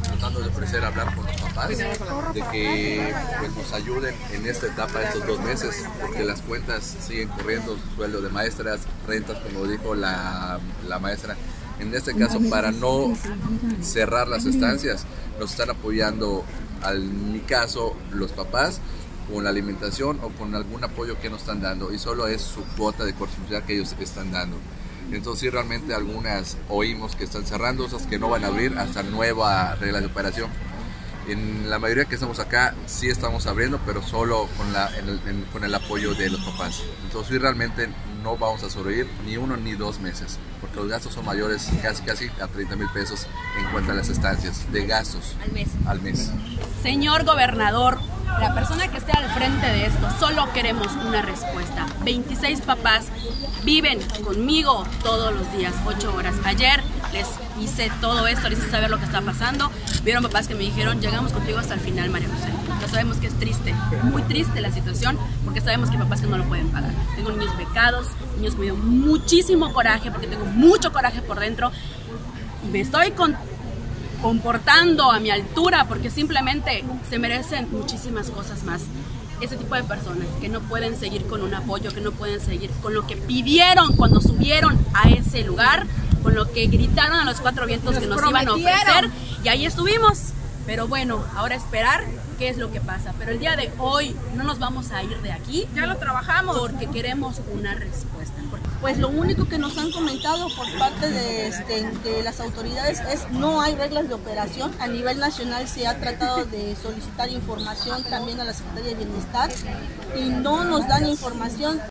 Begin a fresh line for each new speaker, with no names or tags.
tratando de ofrecer hablar con los papás, de que pues, nos ayuden en esta etapa, estos 2 meses, porque las cuentas siguen corriendo, sueldo de maestras, rentas, como dijo la maestra. En este caso, para no cerrar las estancias, nos están apoyando, en mi caso, los papás, con la alimentación o con algún apoyo que nos están dando, y solo es su cuota de corresponsabilidad que ellos están dando. Entonces sí, realmente algunas oímos que están cerrando, otras que no van a abrir hasta nueva regla de operación. En la mayoría que estamos acá sí estamos abriendo, pero solo con el apoyo de los papás. Entonces sí, realmente no vamos a sobrevivir ni 1 ni 2 meses, porque los gastos son mayores casi a 30,000 pesos en cuanto a las estancias de gastos al mes.
Señor gobernador, la persona que esté al frente de esto, solo queremos una respuesta. 26 papás viven conmigo todos los días, 8 horas. Ayer les hice todo esto, les hice saber lo que está pasando. Vieron papás que me dijeron, llegamos contigo hasta el final, María José. Ya sabemos que es triste, muy triste la situación, porque sabemos que hay papás que no lo pueden pagar. Tengo niños becados, niños que me dieron muchísimo coraje, porque tengo mucho coraje por dentro. Y me estoy comportando a mi altura, porque simplemente se merecen muchísimas cosas más. Ese tipo de personas que no pueden seguir con un apoyo, que no pueden seguir con lo que pidieron cuando subieron a ese lugar, con lo que gritaron a los 4 vientos que nos iban a ofrecer, y ahí estuvimos. Pero bueno, ahora esperar qué es lo que pasa. Pero el día de hoy no nos vamos a ir de aquí.
Ya lo trabajamos.
Porque queremos una respuesta.
Pues lo único que nos han comentado por parte de las autoridades es no hay reglas de operación. A nivel nacional se ha tratado de solicitar información también a la Secretaría de Bienestar y no nos dan información.